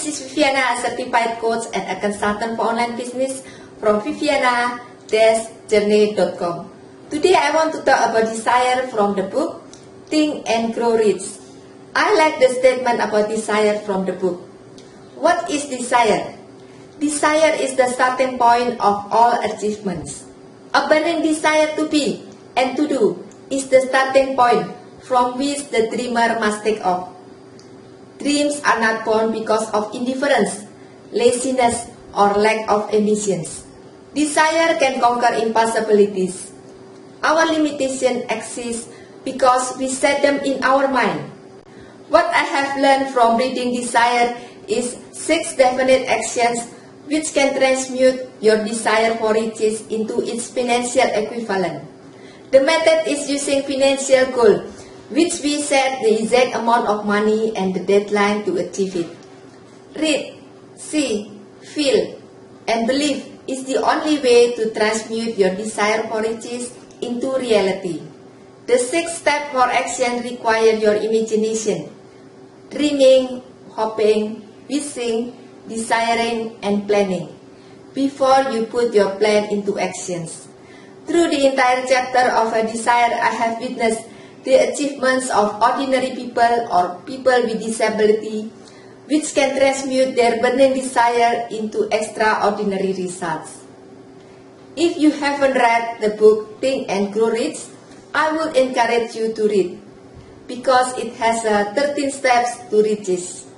this is Viviana, a certified coach and a consultant for online business from viviana-journey.com. Today I want to talk about desire from the book Think and Grow Rich. I like the statement about desire from the book. What is desire? Desire is the starting point of all achievements. A burning desire to be and to do is the starting point from which the dreamer must take off. Dreams are not born because of indifference, laziness, or lack of ambitions. Desire can conquer impossibilities. Our limitation exists because we set them in our mind. What I have learned from reading Desire is 6 definite actions which can transmute your desire for riches into its financial equivalent. The method is using financial goal, which we set the exact amount of money and the deadline to achieve it. Read, see, feel, and believe is the only way to transmute your desire for riches into reality. The 6 steps for action require your imagination, dreaming, hoping, wishing, desiring, and planning before you put your plan into actions. Through the entire chapter of a desire, I have witnessed the achievements of ordinary people or people with disability, which can transmute their burning desire into extraordinary results. If you haven't read the book Think and Grow Rich, I would encourage you to read, because it has 13 steps to riches.